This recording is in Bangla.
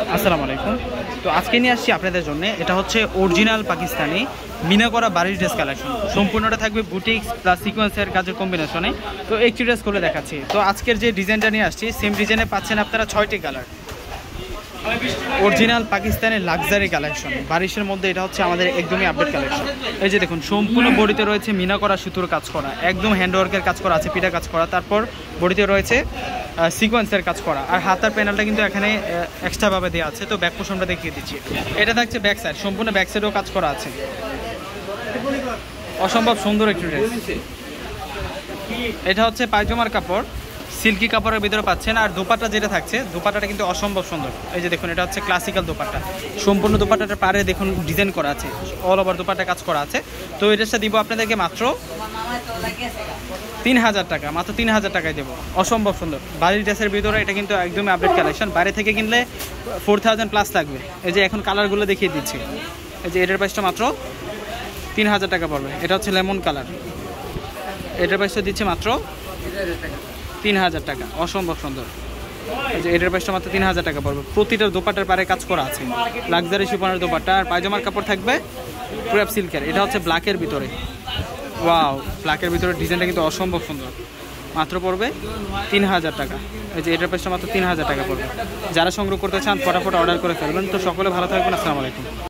আসসালামু আলাইকুম। তো আজকে নিয়ে আসছি আপনাদের জন্য, এটা হচ্ছে অরিজিনাল পাকিস্তানি মিনা করা বাড়ির ড্রেস কালেকশন। সম্পূর্ণটা থাকবে বুটিক্স প্লাস সিকোয়েন্সের কাজের কম্বিনেশনে। তো একটি ড্রেস করে দেখাচ্ছি। তো আজকের যে ডিজাইনটা নিয়ে আসছি সেম ডিজাইনে পাচ্ছেন আপনারা 6টি কালার। অরিজিনাল পাকিস্তানের লাক্সারি কালেকশন বারিশের মধ্যে, এটা হচ্ছে আমাদের একদমই আপডেট কালেকশন। এই যে দেখুন, সম্পূর্ণ বডিতে রয়েছে মিনা করা সুতোর কাজ করা, একদম হ্যান্ডওয়ার্কের কাজ করা আছে, পিঠা কাজ করা, তারপর বডিতে রয়েছে সিকোয়েন্সের কাজ করা। আর হাতার প্যানেলটা কিন্তু এখানে এক্সট্রাভাবে দেওয়া আছে। তো ব্যাক পোর্শনটা দেখিয়ে দিচ্ছি। এটা থাকছে ব্যাক সাইড, সম্পূর্ণ ব্যাক সাইডেও কাজ করা আছে। অসম্ভব সুন্দর একটি ড্রেস। এটা হচ্ছে পায়জামার কাপড়, সিল্কি কাপড়ের ভিতরে পাচ্ছেন। আর দোপাট্টা যেটা থাকছে, দোপাট্টাটা কিন্তু অসম্ভব সুন্দর। এই যে দেখুন, এটা হচ্ছে ক্লাসিক্যাল দোপাট্টা। সম্পূর্ণ দোপাট্টাটার পাড়ে দেখুন ডিজাইন করা আছে, অল ওভার দোপাট্টা কাজ করা আছে। তো এই ড্রেসটা দিব আপনাদেরকে মাত্র 3000 টাকা, মাত্র 3000 টাকায় দেবো। অসম্ভব সুন্দর বাড়ির ড্রেসের ভিতরে, এটা কিন্তু একদমই আপডেট কালেকশন। বাইরে থেকে কিনলে 4000 প্লাস লাগবে। এই যে এখন কালারগুলো দেখিয়ে দিচ্ছি। এই যে এটার প্রাইসটা মাত্র 3000 টাকা পড়বে। এটা হচ্ছে লেমন কালার, এটার প্রাইসটা দিচ্ছে মাত্র 3000 টাকা। অসম্ভব সুন্দর। এই যে এটার প্রাইসটা মাত্র 3000 টাকা পড়বে। প্রতিটা দোপাট্টার পারে কাজ করা আছে, লাক্সারি শিফনের দোপাট্টা। আর পায়জামার কাপড় থাকবে ক্রেপ সিল্কের। এটা হচ্ছে ব্ল্যাকের ভিতরে। ওয়াও, ব্ল্যাকের ভিতরে ডিজাইনটা কিন্তু অসম্ভব সুন্দর। মাত্র পড়বে 3000 টাকা। এই যে এটার প্রাইসটা মাত্র 3000 টাকা পড়বে। যারা সংগ্রহ করতে চান ফটাফট অর্ডার করে ফেলবেন। তো সকলে ভালো থাকবেন। আসসালামু আলাইকুম।